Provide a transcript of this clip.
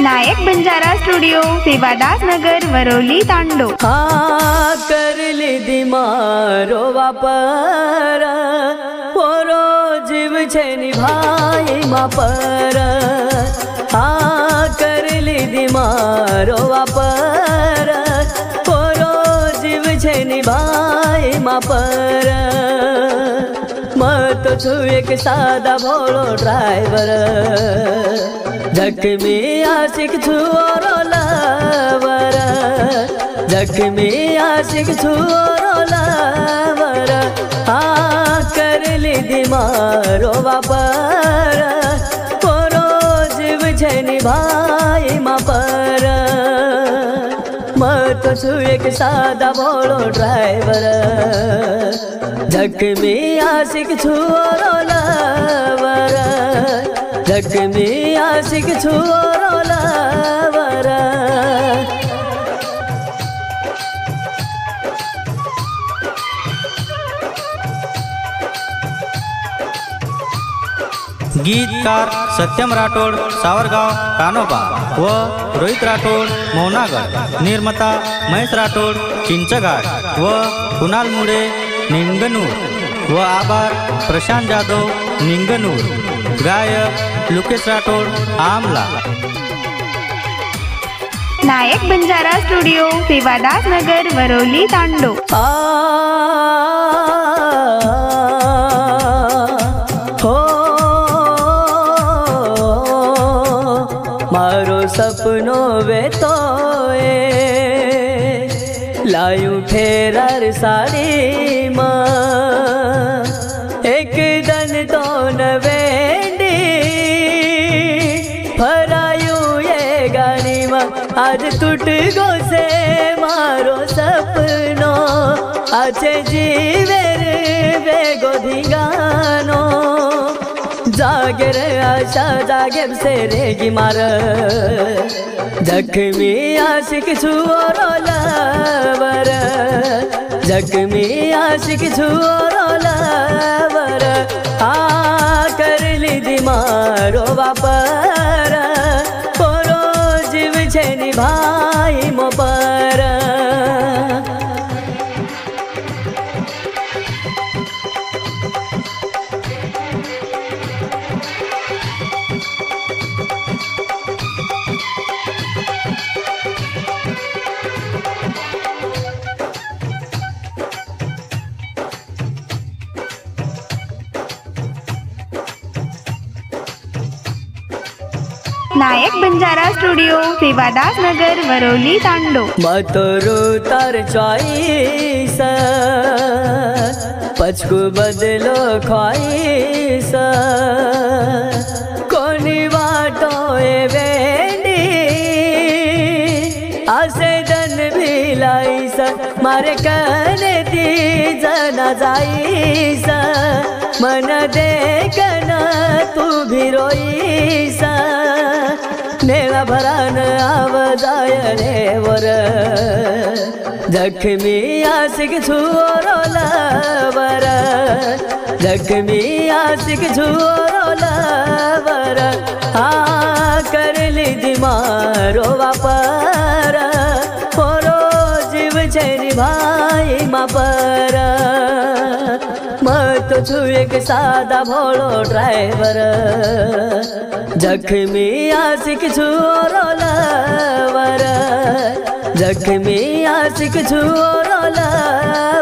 नायक Banjara studio Sevadas Nagar Waroli Tando. हाँ कर ली मारो वापर पोरो जीव छे निभाई मापर। हाँ कर ली मारो वापर पोरो जीव छे निभाई मापर। मैं तो छू एक सादा भोलो ड्राइवर जख्मी आशिक छू और लवर। जख्मी आशिक छू और लवर। हाँ कर ली मारो वापर पोरो जीव छे निभाई मापर। मैं तो छू एक सादा भोलो ड्राइवर जख्मी आशिक छू और लवर। जख्मी आशिक छू और लवर। गीतकार सत्यम राठोड सावरगाव कानोबा व रोहित राठोड मौनागड। निर्माता महेश राठोड चिंचघाट व कुणाल मुळे निंगनूर व आभार प्रशांत जाधव निंगनूर। गायक लुकेश राठोड आमला। नायक बंजारा स्टूडियो सेवादास नगर वरोली तांडो। मारो सपनो वे तो लायू फेरार साड़ी माँ एक दन तो नवेंडी फरायू ये गानी माँ आज टूट गो से मारो सपनो आचे जीवेर बेगो धिंगानो। जागे रे आशा जागे से रेगी मार जख्मी आशिक छू और लवर। जख्मी आशिक छू और लवर। हाँ कर ली मारो वापर पोरो जीव छे निभाई मोपर। नायक बंजारा स्टूडियो सेवादास नगर वरोली तांडो। मतरू तर चॉइस पचकू बदलो ख्वाइस कोनी वाटो ए वेंडी आसे दन भी लाइस मारे कने दी जना जाइस मन देखना तू भी रोइस नेला भरान आव जाय रे वर। जख्मी आशिक छू और लवर। जख्मी आशिक छू और लवर। हाँ कर ली मारो वापर पोरो जीव छे निभाई मापर। मैं तो छू एक सादा भोलो ड्राइवर जख्मी आशिक छू और लवर। जख्मी आशिक छू और लवर।